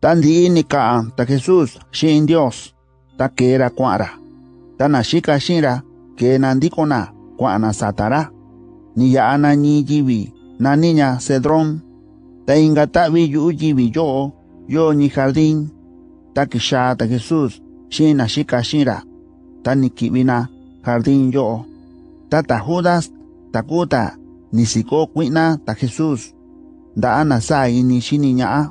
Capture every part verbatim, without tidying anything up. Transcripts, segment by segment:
Tan di ni ka ta Jesús shin Dios ta kera kwara. Ta na shika shira ke nandikona kwana satara. Ni ya ana ni jibi na niña Cedrón. Ta ingatabi yu jibi yo yo ni jardín. Ta kisha ta Jesús shin na shika shira. Ta ni kibina jardín yo. Ta ta Judas ta kuta ni siko kwina ta Jesús. Da ana sa ini shini nya.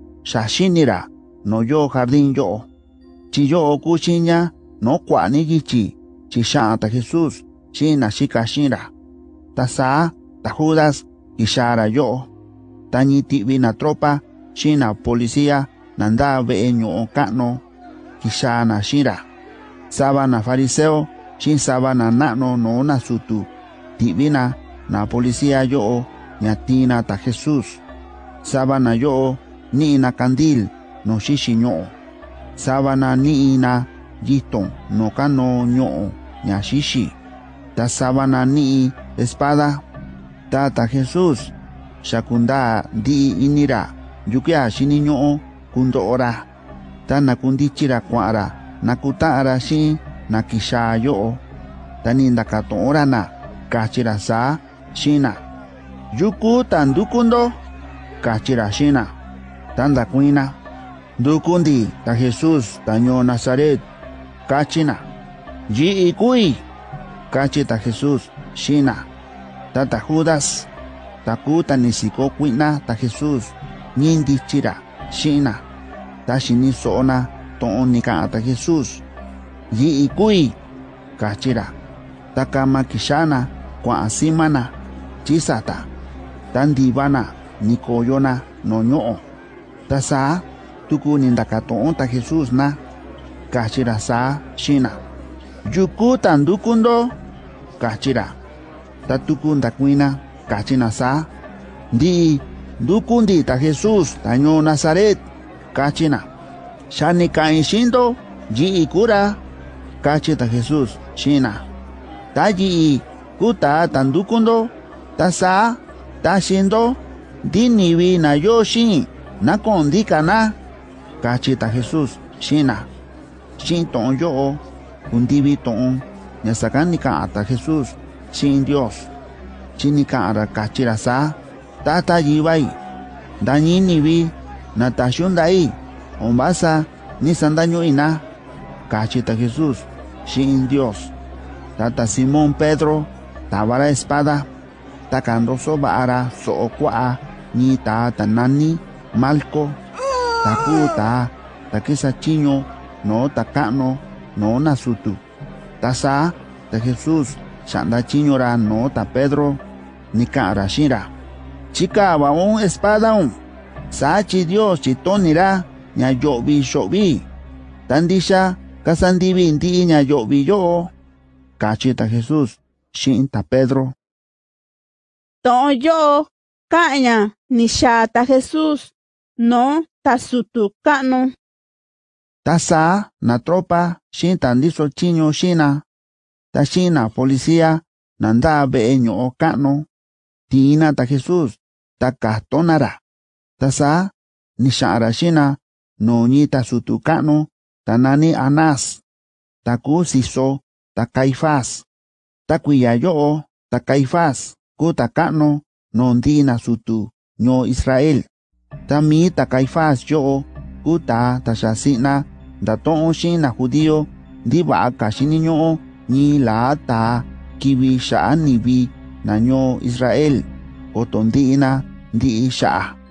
Shashinira no yo jardín yo. Chi yo kuchinya no kwa ni gichi. Chi sha ta Jesús shina shika shira. Ta sa ta Judas ishara yo. Ta ni tibina tropa shina policía nanda ve nyo kano kishana shira. Sabana fariseo shin sabana nano no na sutu. Tibina na policía yo nyatina ta Jesús. Sabana yo ni na candil no shishinyo. Sabana ni na yiton no kano nyo nya shishi. Ta sabana ni espada. Ta ta Jesús shakunda di inira yukia shininyo kundo ora. Ta nakundichira kwara nakutara shi nakisha yo. Ta ninda katon ora na kachira sa shina. Yuku tan dukundo kachira shina. Tanda kuina dukundi ta Jesús taño Nazaret kachina. Yi ikui kachita Jesús shina. Tata Judas takuta nisiko kuina ta Jesús nindi chira shina. Ta shini sona ton nika ta Jesús. Yi ikui kachira. Takama kishana kwa asimana chisata. Tandibana nikoyona no nyo. Ta sa tuku nindakaton ta Jesús na kachira sa shina. Yuku tandukundo kachira. Ta tuku ndakuina kachina sa. Di dukundi ta Jesús taño Nazaret kachina. Shani kaishindo yi ikura kachita Jesús shina. Ta yi kuta tandukundo ta sa ta shindo di niwi na yoshi na kondika na kachita Jesús shina. Shin ton yo undivi ton nyasakanika ata Jesús shin Dios. Chinika ara kachira sa ta ta yiwai. Da ni niwi na ta shundai ombasa ni sandaño ina kachita Jesús shin Dios. Tata Simón Pedro tabara espada. Takandoso baara so kwa ni ta tanani Malco. Takuta takisa chiño no takano no nasutu. Tasa ta Jesús shanda chiñora no ta Pedro ni kara shira. Chica baon espada un. Sachi Dios chitonira nya yobi shobi. Tandisha kasandibi ndi nya yobi yo. Kachita Jesús shin ta Pedro. Ton yo kanya ni shata Jesús no tasutu kano. Tasa na tropa shin tandiso chiño shina. Ta shina policía nanda be nyo kano. Tina ta Jesús ta kastonara. Tasa ni shara shina no ni tasutu kano. Tanani Anás. Taku siso ta Caifás. Ta kuyayo ta Caifás. Kuta kano nondi na sutu nyo Israel. Tami ta Caifás yo kuta ta shasina da ton shin na judío di ba kashini nyo ni la ta kiwi sha nibi na nyo Israel otondi na di sha.